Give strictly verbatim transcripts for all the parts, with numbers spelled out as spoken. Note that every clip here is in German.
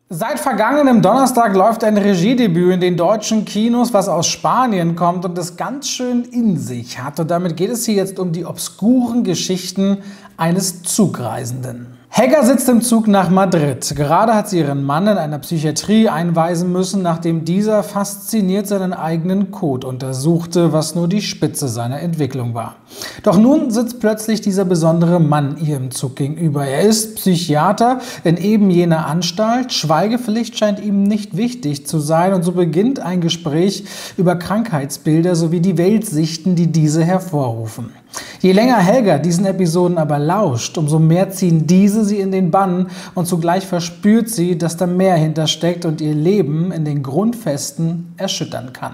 Seit vergangenem Donnerstag läuft ein Regiedebüt in den deutschen Kinos, was aus Spanien kommt und es ganz schön in sich hat. Und damit geht es hier jetzt um die obskuren Geschichten eines Zugreisenden. Helga sitzt im Zug nach Madrid. Gerade hat sie ihren Mann in einer Psychiatrie einweisen müssen, nachdem dieser fasziniert seinen eigenen Code untersuchte, was nur die Spitze seiner Entwicklung war. Doch nun sitzt plötzlich dieser besondere Mann ihr im Zug gegenüber. Er ist Psychiater in eben jener Anstalt. Schweigepflicht scheint ihm nicht wichtig zu sein und so beginnt ein Gespräch über Krankheitsbilder sowie die Weltsichten, die diese hervorrufen. Je länger Helga diesen Episoden aber lauscht, umso mehr ziehen diese sie in den Bann und zugleich verspürt sie, dass da mehr hintersteckt und ihr Leben in den Grundfesten erschüttern kann.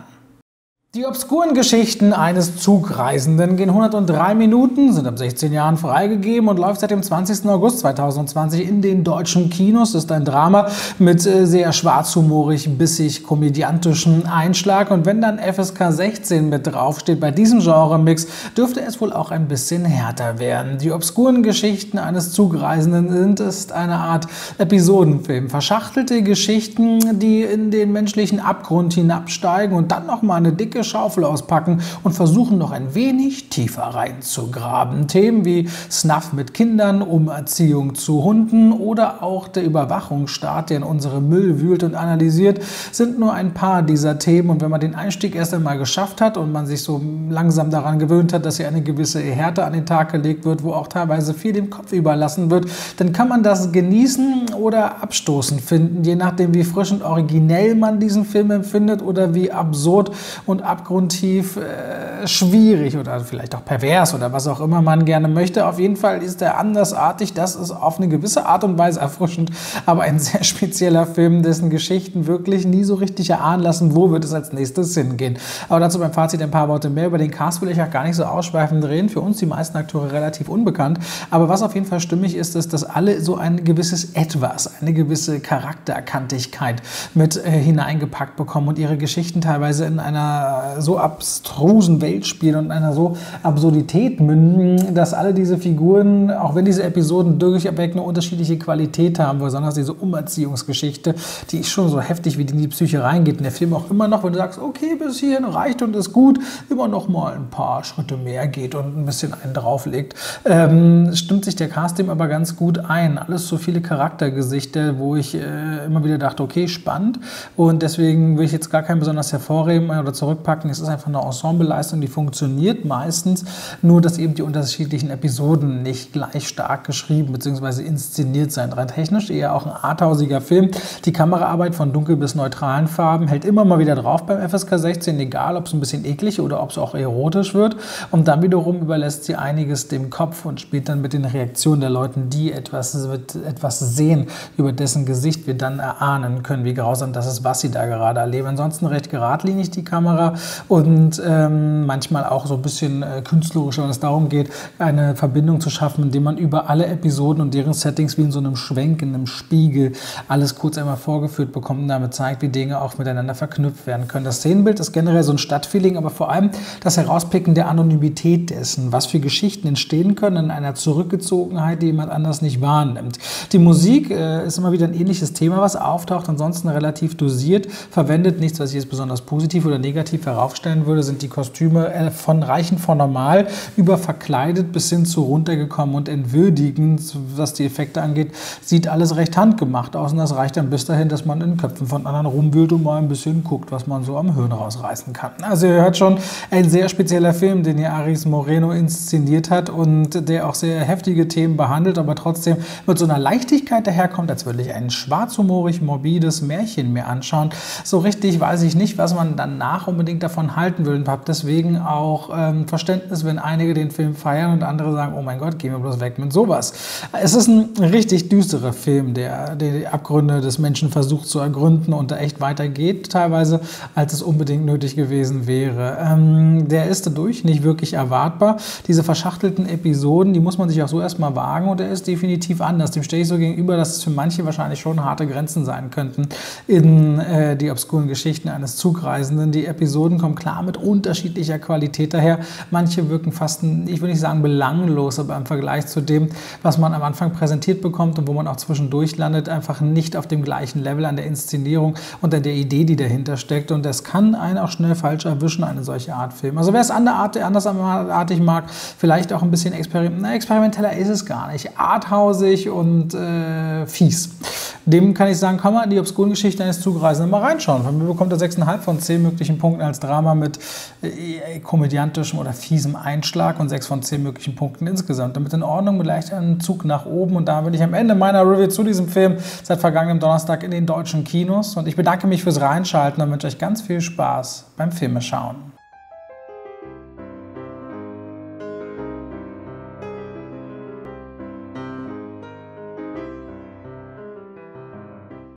Die obskuren Geschichten eines Zugreisenden gehen hundertdrei Minuten, sind ab sechzehn Jahren freigegeben und läuft seit dem zwanzigsten August zweitausendzwanzig in den deutschen Kinos. Das ist ein Drama mit sehr schwarzhumorig, bissig, komödiantischen Einschlag. Und wenn dann F S K sechzehn mit draufsteht bei diesem Genre-Mix, dürfte es wohl auch ein bisschen härter werden. Die obskuren Geschichten eines Zugreisenden sind ist eine Art Episodenfilm. Verschachtelte Geschichten, die in den menschlichen Abgrund hinabsteigen und dann nochmal eine dicke Schaufel auspacken und versuchen noch ein wenig tiefer reinzugraben. Themen wie Snuff mit Kindern, Umerziehung zu Hunden oder auch der Überwachungsstaat, der in unsere Müll wühlt und analysiert, sind nur ein paar dieser Themen. Und wenn man den Einstieg erst einmal geschafft hat und man sich so langsam daran gewöhnt hat, dass hier eine gewisse Härte an den Tag gelegt wird, wo auch teilweise viel dem Kopf überlassen wird, dann kann man das genießen oder abstoßend finden, je nachdem wie frisch und originell man diesen Film empfindet oder wie absurd und abgrundtief äh, schwierig oder vielleicht auch pervers oder was auch immer man gerne möchte. Auf jeden Fall ist er andersartig. Das ist auf eine gewisse Art und Weise erfrischend, aber ein sehr spezieller Film, dessen Geschichten wirklich nie so richtig erahnen lassen, wo wird es als nächstes hingehen. Aber dazu beim Fazit ein paar Worte mehr. Über den Cast will ich auch gar nicht so ausschweifend reden. Für uns die meisten Akteure relativ unbekannt. Aber was auf jeden Fall stimmig ist, ist, dass alle so ein gewisses Etwas, eine gewisse Charakterkantigkeit mit äh, hineingepackt bekommen und ihre Geschichten teilweise in einer so abstrusen Welt spielen und einer so Absurdität münden, dass alle diese Figuren, auch wenn diese Episoden durchweg eine unterschiedliche Qualität haben, besonders diese Umerziehungsgeschichte, die ist schon so heftig, wie die in die Psyche reingeht. Und der Film auch immer noch, wenn du sagst, okay, bis hierhin reicht und ist gut, immer noch mal ein paar Schritte mehr geht und ein bisschen einen drauflegt, ähm, stimmt sich der Cast dem aber ganz gut ein. Alles so viele Charaktergesichter, wo ich äh, immer wieder dachte, okay, spannend, und deswegen will ich jetzt gar keinen besonders hervorheben oder zurückpacken. Es ist einfach eine Ensembleleistung, die funktioniert meistens, nur dass eben die unterschiedlichen Episoden nicht gleich stark geschrieben bzw. inszeniert sind. Rein technisch eher auch ein arthausiger Film. Die Kameraarbeit von dunkel bis neutralen Farben hält immer mal wieder drauf beim F S K sechzehn, egal ob es ein bisschen eklig oder ob es auch erotisch wird. Und dann wiederum überlässt sie einiges dem Kopf und spielt dann mit den Reaktionen der Leute, die etwas, mit etwas sehen, über dessen Gesicht wir dann erahnen können, wie grausam das ist, was sie da gerade erleben. Ansonsten recht geradlinig die Kamera und ähm, manchmal auch so ein bisschen äh, künstlerisch, wenn es darum geht, eine Verbindung zu schaffen, indem man über alle Episoden und deren Settings wie in so einem Schwenk, in einem Spiegel alles kurz einmal vorgeführt bekommt und damit zeigt, wie Dinge auch miteinander verknüpft werden können. Das Szenenbild ist generell so ein Stadtfeeling, aber vor allem das Herauspicken der Anonymität dessen, was für Geschichten entstehen können in einer Zurückgezogenheit, die jemand anders nicht wahrnimmt. Die Musik äh, ist immer wieder ein ähnliches Thema, was auftaucht, ansonsten relativ dosiert, verwendet nichts, was ich jetzt besonders positiv oder negativ heraufstellen würde, sind die Kostüme von reichen von normal über verkleidet bis hin zu runtergekommen und entwürdigend, was die Effekte angeht, sieht alles recht handgemacht aus und das reicht dann bis dahin, dass man in Köpfen von anderen rumwühlt und mal ein bisschen guckt, was man so am Hirn rausreißen kann. Also ihr hört schon, ein sehr spezieller Film, den hier Aris Moreno inszeniert hat und der auch sehr heftige Themen behandelt, aber trotzdem mit so einer Leichtigkeit daherkommt, als würde ich ein schwarzhumorig morbides Märchen mir anschauen. So richtig weiß ich nicht, was man danach unbedingt davon halten will und habe deswegen auch ähm, Verständnis, wenn einige den Film feiern und andere sagen, oh mein Gott, gehen wir bloß weg mit sowas. Es ist ein richtig düsterer Film, der, der die Abgründe des Menschen versucht zu ergründen und da echt weitergeht teilweise, als es unbedingt nötig gewesen wäre. Ähm, der ist dadurch nicht wirklich erwartbar. Diese verschachtelten Episoden, die muss man sich auch so erstmal wagen und er ist definitiv anders. Dem stehe ich so gegenüber, dass es für manche wahrscheinlich schon harte Grenzen sein könnten in äh, die obskuren Geschichten eines Zugreisenden. Die Episoden Episoden kommen klar mit unterschiedlicher Qualität daher. Manche wirken fast, ich will nicht sagen belanglos, aber im Vergleich zu dem, was man am Anfang präsentiert bekommt und wo man auch zwischendurch landet, einfach nicht auf dem gleichen Level an der Inszenierung und an der Idee, die dahinter steckt. Und das kann einen auch schnell falsch erwischen, eine solche Art Film. Also wer es andersartig mag, vielleicht auch ein bisschen experiment na, experimenteller ist es gar nicht. Arthausig und äh, fies. Dem kann ich sagen, kann man in die obskuren Geschichte eines Zugreisenden mal reinschauen. Von mir bekommt er sechs Komma fünf von zehn möglichen Punkten als Drama mit äh, komödiantischem oder fiesem Einschlag und sechs von zehn möglichen Punkten insgesamt. Damit in Ordnung, mit leicht einem Zug nach oben. Und da bin ich am Ende meiner Review zu diesem Film seit vergangenem Donnerstag in den deutschen Kinos. Und ich bedanke mich fürs Reinschalten und wünsche euch ganz viel Spaß beim Filmeschauen.